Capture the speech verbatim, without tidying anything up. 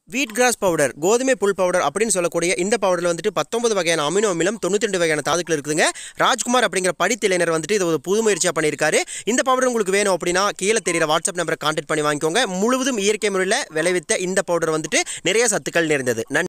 வீட் cross powder, கோதுமை புல் powder அப்படின்னு சொல்லக்கூடிய இந்த பவுடரில் வந்துட்டு பத்தொன்பது வகையான அமினோ அமிலம், தொண்ணூற்றி ரெண்டு வகையான தாதுக்கள் இருக்குதுங்க. ராஜ்குமார் அப்படிங்கிற படித்திளைஞர் வந்துட்டு இது ஒரு புது முயற்சியாக பண்ணியிருக்காரு. இந்த பவுடர் உங்களுக்கு வேணும் அப்படின்னா கீழே தெரியுற வாட்ஸ்அப் நம்பரை கான்டாக்ட் பண்ணி வாங்கிக்கோங்க. முழுவதும் இயற்கை முறையில் விளைவித்த இந்த பவுடர் வந்துட்டு நிறைய சத்துக்கள் நிறைந்தது. நன்றி.